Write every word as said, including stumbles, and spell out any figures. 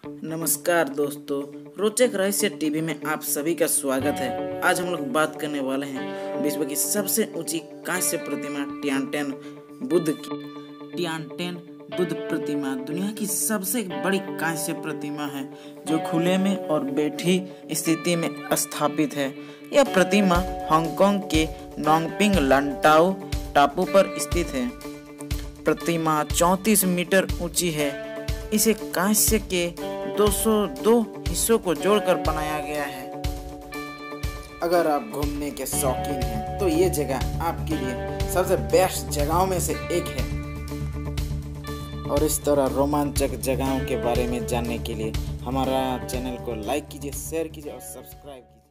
नमस्कार दोस्तों, रोचक रहस्य टीवी में आप सभी का स्वागत है। आज हम लोग बात करने वाले हैं विश्व की सबसे ऊंची कांस्य प्रतिमा टियानटेन बुद्ध की। टियानटेन बुद्ध प्रतिमा दुनिया की सबसे बड़ी कांस्य प्रतिमा है जो खुले में और बैठी स्थिति में स्थापित है। यह प्रतिमा हांगकांग के नोंगपिंग लांटाओ टापू पर स्थित है। प्रतिमा चौंतीस मीटर ऊंची है। इसे कांस्य के दो सौ दो हिस्सों को जोड़कर बनाया गया है। अगर आप घूमने के शौकीन हैं तो ये जगह आपके लिए सबसे बेस्ट जगहों में से एक है। और इस तरह रोमांचक जगहों के बारे में जानने के लिए हमारा चैनल को लाइक कीजिए, शेयर कीजिए और सब्सक्राइब कीजिए।